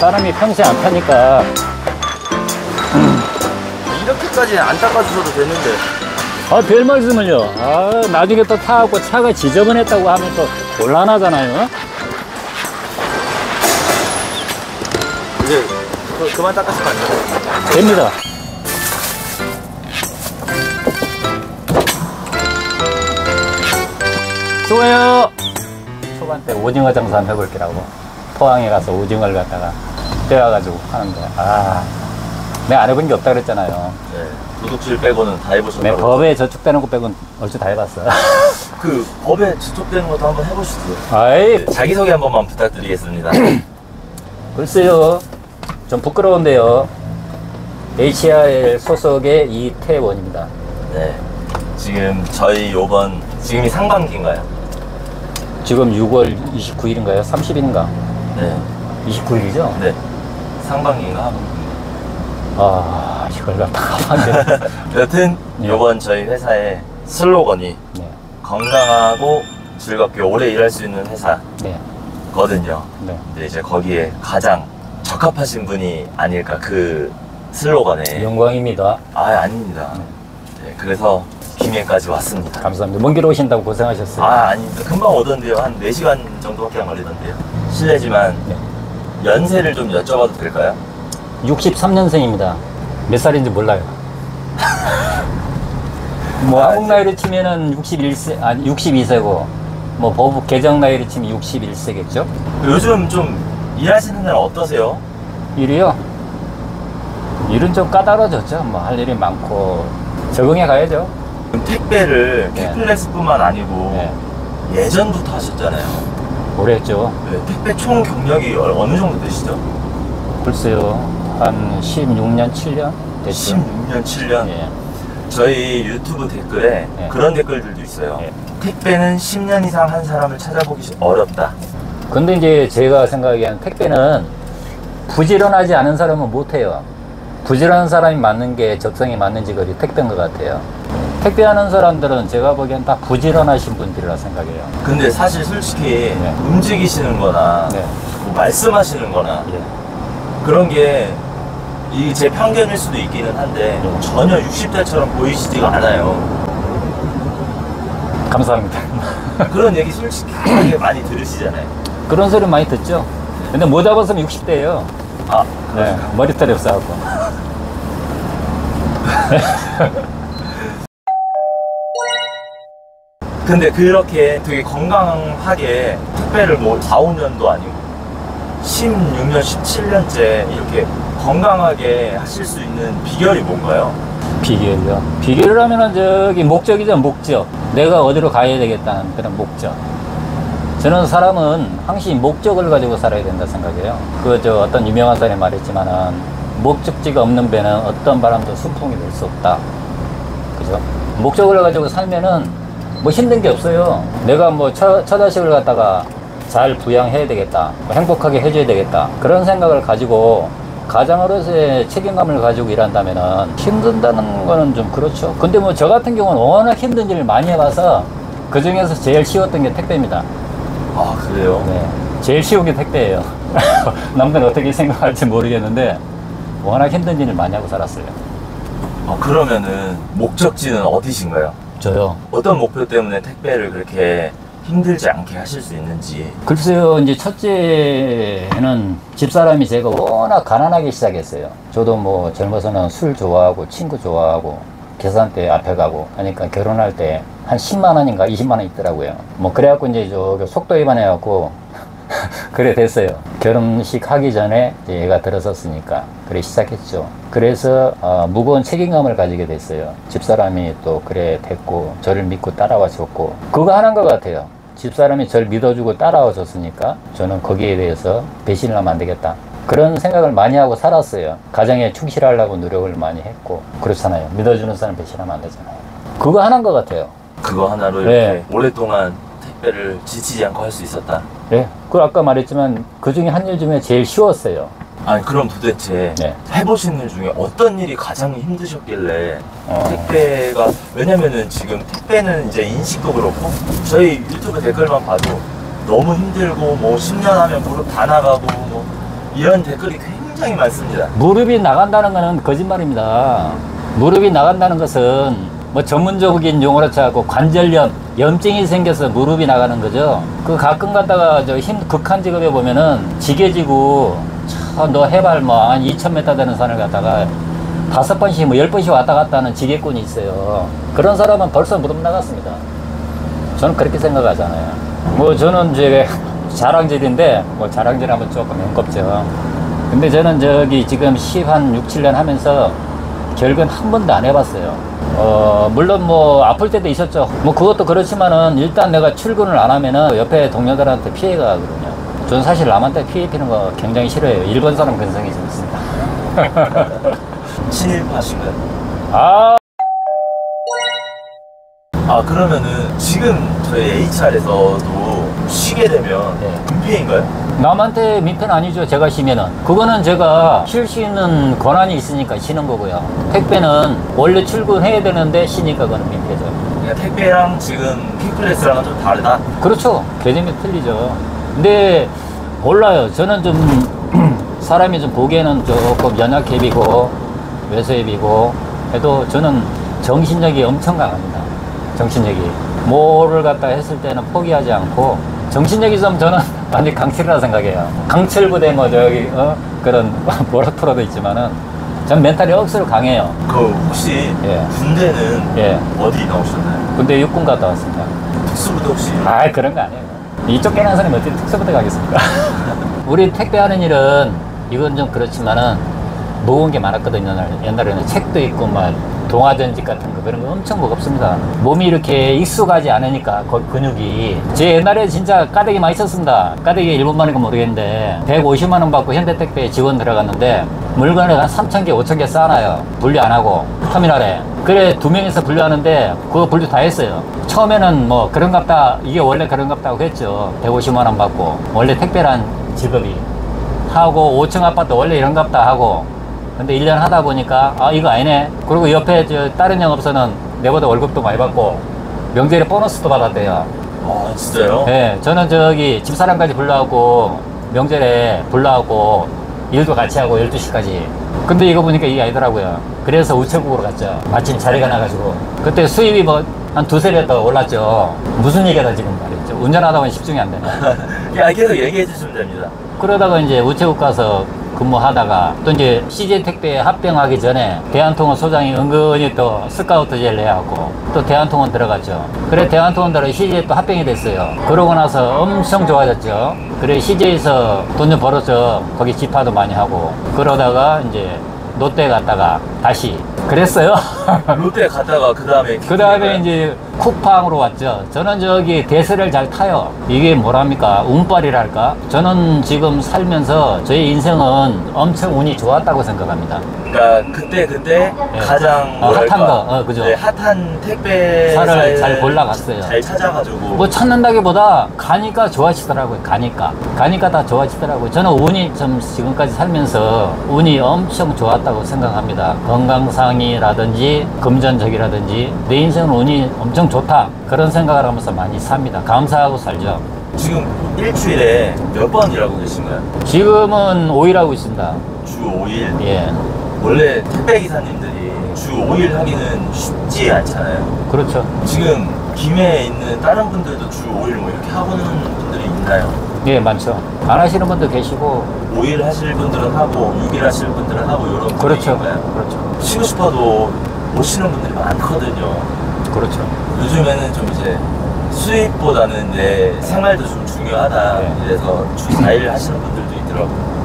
사람이 평소에 안 타니까. 이렇게까지 안 닦아주셔도 되는데. 아, 별 말씀을요. 아, 나중에 또 타갖고 차가 지저분했다고 하면 또 곤란하잖아요. 이제 그만 닦았으면 안 돼요? 됩니다. 수고해요. 초반 때 오징어 장사 한번 해볼게라고 포항에 가서 오징어를 갖다가 떼어가지고 하는데, 아, 내가 안 해본 게 없다 그랬잖아요. 네. 도둑질 빼고는 다 해보셨다고. 내 법에 저축되는 거 빼고는 얼추 다 해봤어. 그 법에 저촉되는 것도 한번 해보시죠. 아이, 자기소개 한 번만 부탁드리겠습니다. 글쎄요, 좀 부끄러운데요. HRL 소속의 이태원입니다. 네. 지금 저희 요번 지금이 상반기인가요? 지금 6월 29일인가요? 30일인가? 네. 29일이죠? 네. 상반기인가 하반기인가? 아, 이걸 갖다가 하면 여튼 네. 요번 저희 회사의 슬로건이 네. 건강하고 즐겁게 오래 일할 수 있는 네. 회사거든요. 네. 근데 이제 거기에 가장 적합하신 분이 아닐까, 그 슬로건에. 영광입니다. 아, 아닙니다. 네, 그래서 김해까지 왔습니다. 감사합니다. 먼 길 오신다고 고생하셨어요. 아, 아닙니다. 금방 오던데요. 한 4시간 정도밖에 안 걸리던데요. 실례지만 네. 연세를 좀 여쭤봐도 될까요? 63년생입니다. 몇 살인지 몰라요. 뭐 한국 나이로 치면은 61세, 아니 62세고, 뭐 법국 개정 나이로 치면 61세겠죠? 요즘 좀 일하시는 날 어떠세요? 일이요? 일은 좀 까다로워졌죠. 뭐 할 일이 많고 적응해 가야죠. 택배를 네. 캐플렉스뿐만 아니고 네. 예전부터 하셨잖아요. 오래 했죠. 네, 택배 총 경력이 어느 정도 되시죠? 글쎄요, 한 16년, 7년 됐죠. 16년, 7년. 예. 저희 유튜브 댓글에 네. 그런 댓글들도 있어요. 네. 택배는 10년 이상 한 사람을 찾아보기 어렵다. 근데 이제 제가 생각하기에는 택배는 부지런하지 않은 사람은 못해요. 부지런한 사람이 맞는 게 적성에 맞는 직업이 택배인 것 같아요. 택배하는 사람들은 제가 보기엔 다 부지런하신 분들이라 생각해요. 근데 사실 솔직히 네. 움직이시는 거나 네. 뭐 말씀하시는 거나 예. 그런 게 이게 제 편견일 수도 있기는 한데 네. 전혀 60대처럼 보이시지가 않아요. 감사합니다. 그런 얘기 솔직하게 많이 들으시잖아요. 그런 소리 많이 듣죠? 근데 못 잡았으면 60대예요. 아, 네, 머리털이 없어갖고. 근데 그렇게 되게 건강하게 택배를 뭐 4, 5년도 아니고 16년, 17년째 이렇게 건강하게 하실 수 있는 비결이 뭔가요? 비결이요? 비결을 하면은 저기 목적이죠, 목적. 내가 어디로 가야 되겠다는 그런 목적. 저는 사람은 항상 목적을 가지고 살아야 된다 생각해요. 어떤 유명한 사람이 말했지만은 목적지가 없는 배는 어떤 바람도 순풍이 될 수 없다. 그죠? 목적을 가지고 살면은 뭐 힘든 게 없어요. 내가 뭐 처자식을 갖다가 잘 부양해야 되겠다. 뭐 행복하게 해줘야 되겠다. 그런 생각을 가지고 가장으로서의 책임감을 가지고 일한다면은 힘든다는 거는 좀 그렇죠. 근데 뭐 저 같은 경우는 워낙 힘든 일을 많이 해봐서 그 중에서 제일 쉬웠던 게 택배입니다. 아, 그래요? 네. 제일 쉬운 게 택배예요. 남들은 어떻게 생각할지 모르겠는데 워낙 힘든 일을 많이 하고 살았어요. 그러면은 목적지는 어디신가요? 저요? 어떤 목표 때문에 택배를 그렇게 힘들지 않게 하실 수 있는지. 글쎄요, 이제 첫째는 집사람이 제가 워낙 가난하게 시작했어요. 저도 뭐 젊어서는 술 좋아하고 친구 좋아하고 계산대 앞에 가고 하니까 결혼할 때 한 10만 원인가 20만 원 있더라고요. 뭐 그래갖고 이제 속도 위반해갖고 그래 됐어요. 결혼식 하기 전에 이제 얘가 들어섰으니까 그래 시작했죠. 그래서 무거운 책임감을 가지게 됐어요. 집사람이 또 그래 됐고 저를 믿고 따라와 줬고 그거 하나인 것 같아요. 집사람이 저를 믿어주고 따라와 줬으니까 저는 거기에 대해서 배신을 하면 안 되겠다. 그런 생각을 많이 하고 살았어요. 가정에 충실하려고 노력을 많이 했고 그렇잖아요. 믿어주는 사람 배신하면 안 되잖아요. 그거 하나인 것 같아요. 그거 하나로 이렇게 네. 오랫동안 택배를 지치지 않고 할 수 있었다. 네. 그 아까 말했지만 그 중에 한 일 중에 제일 쉬웠어요. 아니 그럼 도대체 네. 해보신 일 중에 어떤 일이 가장 힘드셨길래 택배가, 왜냐면은 지금 택배는 이제 인식도 그렇고 저희 유튜브 댓글만 봐도 너무 힘들고 뭐 10년 하면 무릎 다 나가고 뭐 이런 댓글이 굉장히 많습니다. 무릎이 나간다는 것은 거짓말입니다. 무릎이 나간다는 것은 뭐 전문적인 용어로 쳐갖고 관절염, 염증이 생겨서 무릎이 나가는 거죠. 그 가끔 갔다가 저 힘 극한 직업에 보면은 지게지고 너 해발 뭐 한 2000m 되는 산을 갔다가 5번씩 뭐 10번씩 왔다 갔다 하는 지게꾼이 있어요. 그런 사람은 벌써 무릎 나갔습니다. 저는 그렇게 생각하잖아요. 뭐 저는 이제 자랑질인데 뭐 자랑질하면 조금 혐겁죠. 근데 저는 저기 지금 6, 7년 하면서 결근 한 번도 안 해봤어요. 물론 뭐 아플 때도 있었죠. 뭐 그것도 그렇지만은 일단 내가 출근을 안 하면은 옆에 동료들한테 피해가 가거든요. 저는 사실 남한테 피해 피는 거 굉장히 싫어해요. 일본 사람 근성이 좀 있습니다. 친일파신가요? 아, 그러면은 지금 저희 HR에서도 쉬게 되면 네. 민폐인가요? 남한테 민폐는 아니죠. 제가 쉬면은 그거는 제가 쉴 수 있는 권한이 있으니까 쉬는 거고요. 택배는 원래 출근해야 되는데 쉬니까 그거는 민폐죠. 그러니까 택배랑 지금 퀵플레스랑은 좀 다르다? 그렇죠. 개념이 틀리죠. 근데 몰라요. 저는 좀 사람이 좀 보기에는 조금 연약해비고 외소해비고 해도 저는 정신력이 엄청 강합니다. 정신력이 뭐를 갖다 했을 때는 포기하지 않고 정신력이 좀 저는 완전 강철이라 생각해요. 강철부대 뭐 저기 그런 모라토라도 있지만은 전 멘탈이 억수로 강해요. 그 혹시 예. 군대는 예. 어디 나오셨나요? 근데 육군 갔다 왔습니다. 특수부대 혹시? 아 그런 거 아니에요. 이쪽 깨는 사람이 어떻게 특수부대 가겠습니까? 우리 택배하는 일은 이건 좀 그렇지만은 무거운 게 많았거든요. 옛날에는 책도 있고 막 동화전집 같은 거 그런 거 엄청 무겁습니다. 몸이 이렇게 익숙하지 않으니까 근육이 제 옛날에 진짜 까대기 많이 썼습니다. 까대기 일본만인가 모르겠는데 150만 원 받고 현대택배에 직원 들어갔는데 물건을 한 3,000개 5,000개 쌓아놔요. 분류 안 하고 터미널에. 그래 2명이서 분류하는데 그거 분류 다 했어요. 처음에는 뭐 그런갑다 이게 원래 그런갑다고 했죠. 150만 원 받고 원래 택배란 직업이 하고 5층 아파트 원래 이런갑다 하고 근데 1년 하다 보니까 이거 아니네. 그리고 옆에 저 다른 영업소는 내보다 월급도 많이 받고 명절에 보너스도 받았대요. 진짜요? 네, 저는 저기 집사람까지 불러하고 명절에 불러하고 일도 같이 하고 12시까지. 근데 이거 보니까 이게 아니더라고요. 그래서 우체국으로 갔죠. 마침 자리가 나가지고 그때 수입이 뭐 한 2~3배 더 올랐죠. 무슨 얘기하다 지금 말했죠. 운전하다 보니 집중이 안 되네. 계속 얘기해 주시면 됩니다. 그러다가 이제 우체국 가서 근무하다가 또 이제 CJ 택배에 합병하기 전에 대한통운 소장이 은근히 또 스카우트 제일 내갖고 또 대한통운 들어갔죠. 그래 대한통운 들어 CJ 또 합병이 됐어요. 그러고 나서 엄청 좋아졌죠. 그래 CJ에서 돈 좀 벌었죠. 거기 집화도 많이 하고 그러다가 이제 롯데 갔다가 다시 그랬어요. 롯데 갔다가 그 다음에 이제 쿠팡으로 왔죠. 저는 저기 대세를 잘 타요. 이게 뭐랍니까? 운빨이랄까? 저는 지금 살면서 저의 인생은 엄청 운이 좋았다고 생각합니다. 그러니까 그때 예. 가장 핫한 거, 그죠? 네, 핫한 택배사를 잘 골라갔어요. 잘 찾아가지고 뭐 찾는다기보다 가니까 좋아지더라고요. 가니까 다 좋아지더라고요. 저는 운이 좀 지금까지 살면서 운이 엄청 좋았다고 생각합니다. 건강상이라든지 금전적이라든지 내 인생은 운이 엄청 좋다 그런 생각을 하면서 많이 삽니다. 감사하고 살죠. 지금 일주일에 몇 번 일하고 계신가요? 지금은 5일 하고 있습니다. 주 5일? 예, 원래 택배 기사님들이 주 5일 하기는 쉽지 않잖아요. 그렇죠. 지금 김해에 있는 다른 분들도 주 5일 뭐 이렇게 하고는 분들이 있나요? 예, 많죠. 안 하시는 분도 계시고 5일 하실 분들은 하고 6일 하실 분들은 하고 이런 그렇죠. 분들인가요? 그렇죠. 쉬고 싶어도 못 쉬는 분들이 많거든요. 그렇죠. 요즘에는 좀 이제 수입보다는 내 생활도 좀 중요하다. 네. 이래서 주 4일 하시는 분들도 있더라고요.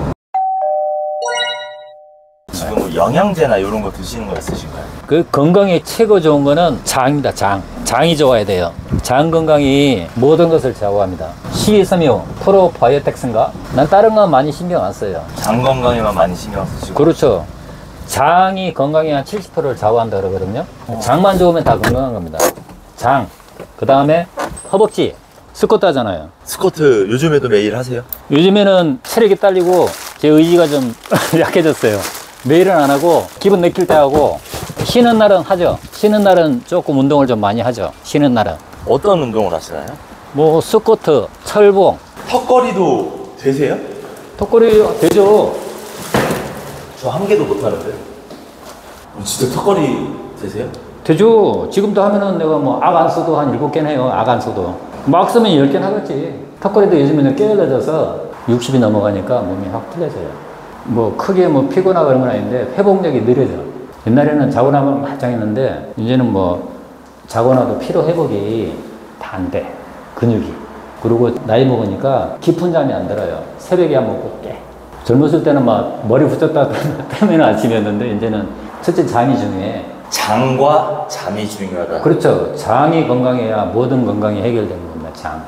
지금 뭐 영양제나 이런 거 드시는 거 있으신가요? 그 건강에 최고 좋은 거는 장입니다. 장이 좋아야 돼요. 장 건강이 모든 것을 좌우합니다. 식이섬유, 프로바이오텍스인가? 난 다른 건 많이 신경 안 써요. 장 건강에만 많이 신경 쓰시고. 그렇죠. 장이 건강의 한 70%를 좌우한다 그러거든요. 장만 좋으면 다 건강한 겁니다. 장. 그 다음에 허벅지. 스쿼트 하잖아요. 스쿼트 요즘에도 매일 하세요? 요즘에는 체력이 딸리고 제 의지가 좀 약해졌어요. 매일은 안 하고 기분 내킬 때 하고 쉬는 날은 하죠. 쉬는 날은 조금 운동을 좀 많이 하죠. 쉬는 날은. 어떤 운동을 하시나요? 뭐 스쿼트, 철봉. 턱걸이도 되세요? 턱걸이 되죠. 저 한 개도 못 하는데. 진짜 턱걸이 되세요? 되죠. 지금도 하면은 내가 뭐 악 안 써도 한 7개는 해요. 악 안 써도. 막 쓰면 10개는 하겠지. 턱걸이도 요즘에는 게을러져서 60이 넘어가니까 몸이 확 풀려져요. 뭐 크게 뭐 피곤하고 그런 건 아닌데 회복력이 느려져. 옛날에는 자고 나면 말짱했는데 이제는 뭐 자고 나도 피로 회복이 다 안 돼. 근육이. 그리고 나이 먹으니까 깊은 잠이 안 들어요. 새벽에 한번 꼭 깨. 젊었을 때는 막 머리 붙였다 빼면 아침이었는데 이제는 첫째 잠이 중요해. 장과 잠이 중요하다. 그렇죠. 장이 건강해야 모든 건강이 해결되는 겁니다. 장.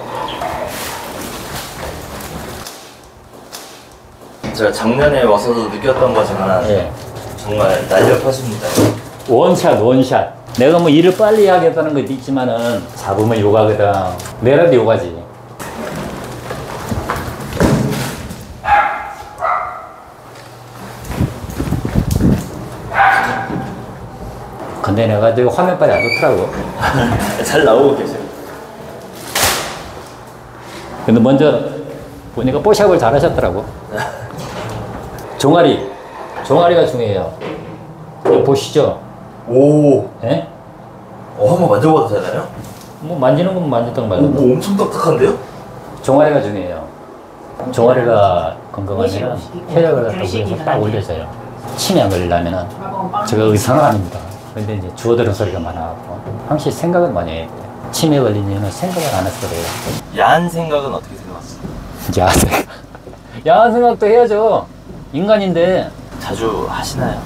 제가 작년에 와서도 느꼈던 거지만 예. 정말 날렵하십니다. 원샷, 원샷. 내가 뭐 일을 빨리 하겠다는 것도 있지만은 잡으면 요가거든. 내라도 요가지. 근데 내가 저 화면빨이 안 좋더라고. 잘 나오고 계세요. 근데 먼저 보니까 뽀샵을 잘 하셨더라고. 종아리. 종아리가 중요해요. 이거 보시죠. 오. 예? 한번 만져봐도 되나요? 뭐 만지는 건 만졌던 말고. 뭐 엄청 딱딱한데요? 종아리가 중요해요. 종아리가 건강하면 혈액을 갖다 위에서 딱 올려줘요. 치매 안 걸리려면은 제가 의사는 아닙니다. 근데 이제 주워들은 소리가 많아갖고 항상 생각을 많이 해야 돼요. 치매 걸린 이유는 생각을 안 해서 그래요. 야한 생각은 어떻게 생각하세요? 야한 생각. 야한 생각도 해야죠. 인간인데. 자주 하시나요?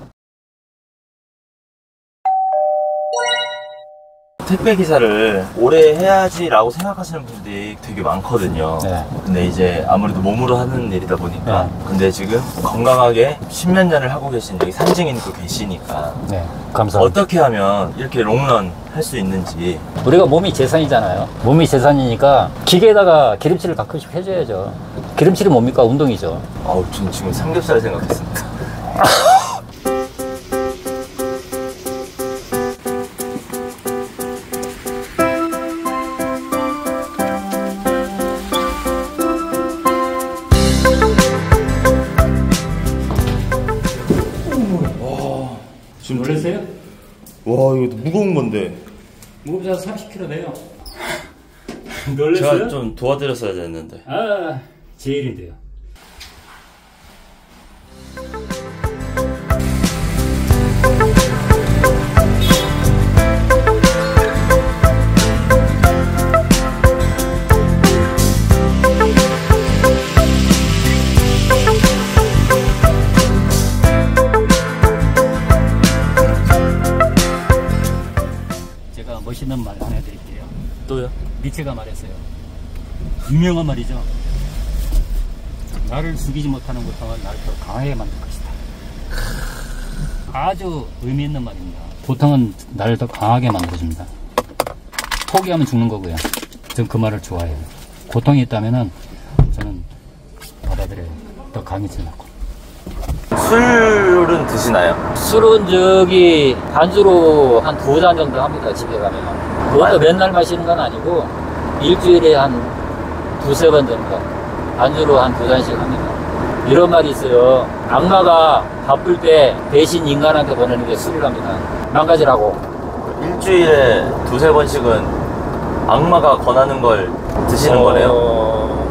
택배 기사를 오래 해야지라고 생각하시는 분들이 되게 많거든요. 네. 근데 이제 아무래도 몸으로 하는 일이다 보니까. 네. 근데 지금 건강하게 10몇 년을 하고 계신 여기 산증인도 계시니까. 네, 감사합니다. 어떻게 하면 이렇게 롱런 할 수 있는지. 우리가 몸이 재산이잖아요. 몸이 재산이니까 기계에다가 기름칠을 가끔씩 해줘야죠. 기름칠이 뭡니까? 운동이죠. 전 지금 삼겹살 생각했습니다. 지금 놀랐어요? 와, 이거 무거운 건데. 무겁지 않아 30kg 돼요. 제가 좀 도와드렸어야 됐는데. 아, 제 일인데요. 제가 멋있는 말 하나 해드릴게요. 또요? 니체가 말했어요. 유명한 말이죠. 나를 죽이지 못하는 고통은 나를 더 강하게 만들 것이다. 아주 의미 있는 말입니다. 고통은 나를 더 강하게 만들어줍니다. 포기하면 죽는 거고요. 전 그 말을 좋아해요. 고통이 있다면은 저는 받아들여요. 더 강해지려고. 술은 드시나요? 술은 저기 안주로 한 2잔 정도 합니다. 집에 가면. 그것도 맨날 마시는 건 아니고 일주일에 한 2~3번 정도 안주로 한 2잔씩 합니다. 이런 말이 있어요. 악마가 바쁠 때 대신 인간한테 보내는 게 술이랍니다. 망가지라고. 일주일에 2~3번씩은 악마가 권하는 걸 드시는 거네요?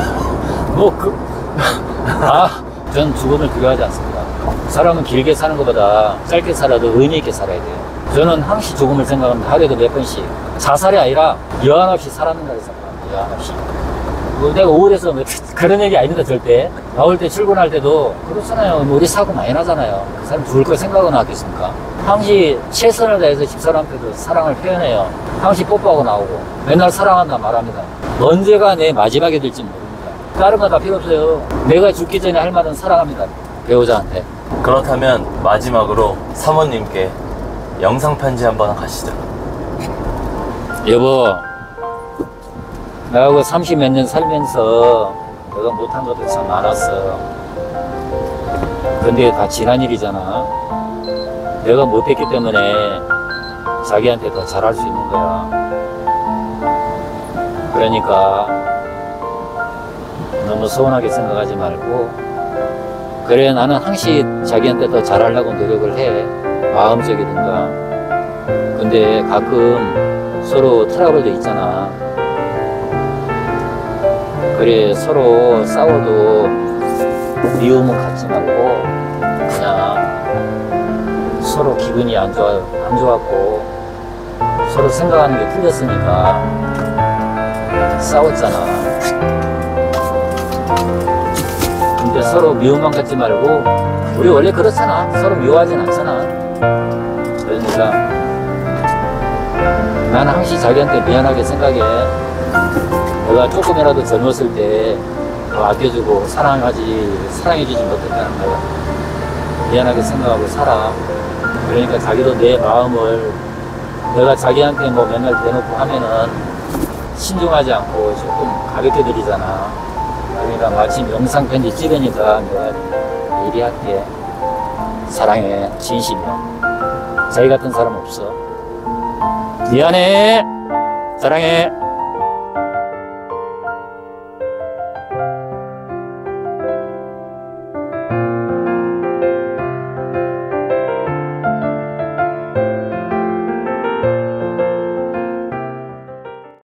전 죽음을 두려워하지 않습니다. 사람은 길게 사는 것보다 짧게 살아도 의미 있게 살아야 돼요. 저는 항시 죽음을 생각합니다. 하루에도 몇 번씩. 자살이 아니라 여한 없이 살았는다고 생각합니다. 여한 없이. 내가 우울해서 그런 얘기 아닙니다. 절대. 나올 때 출근할 때도 그렇잖아요. 우리 사고 많이 나잖아요. 그 사람 죽을 거 생각은 하겠습니까? 항시 최선을 다해서 집사람한테도 사랑을 표현해요. 항시 뽀뽀하고 나오고 맨날 사랑한다 말합니다. 언제가 내 마지막이 될지 모릅니다. 다른 거 다 필요 없어요. 내가 죽기 전에 할 말은 사랑합니다. 배우자한테. 그렇다면 마지막으로 사모님께 영상 편지 한번 가시죠. 여보, 나하고 30몇 년 살면서 내가 못한 것도 참 많았어. 근데 다 지난 일이잖아. 내가 못했기 때문에 자기한테 더 잘할 수 있는 거야. 그러니까 너무 서운하게 생각하지 말고, 그래, 나는 항상 자기한테 더 잘하려고 노력을 해. 마음적이든가. 근데 가끔 서로 트러블도 있잖아. 그래, 서로 싸워도 미움은 갖지 말고, 그냥 서로 기분이 안 좋았고, 서로 생각하는 게 틀렸으니까 싸웠잖아. 근데 서로 미움만 갖지 말고, 우리 원래 그렇잖아. 서로 미워하진 않잖아. 그러니까 나는 항상 자기한테 미안하게 생각해. 내가 조금이라도 젊었을 때 더 아껴주고 사랑해주지 못했다는 거야. 미안하게 생각하고 살아. 그러니까 자기도 내 마음을, 내가 자기한테 뭐 맨날 대놓고 하면은 신중하지 않고 조금 가볍게 드리잖아. 그러니까 마침 영상 편지 찍으니까 내가 미리 할게. 사랑해. 진심이야. 자기 같은 사람 없어. 미안해. 사랑해.